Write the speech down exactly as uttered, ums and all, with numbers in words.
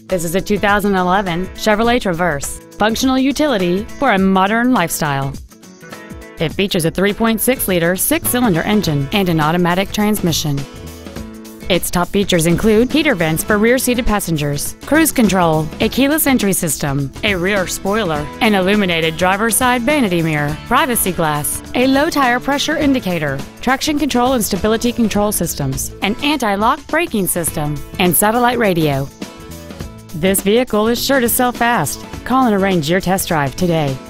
This is a two thousand eleven Chevrolet Traverse, functional utility for a modern lifestyle. It features a three point six liter six-cylinder engine and an automatic transmission. Its top features include heater vents for rear-seated passengers, cruise control, a keyless entry system, a rear spoiler, an illuminated driver's side vanity mirror, privacy glass, a low tire pressure indicator, traction control and stability control systems, an anti-lock braking system, and satellite radio. This vehicle is sure to sell fast. Call and arrange your test drive today.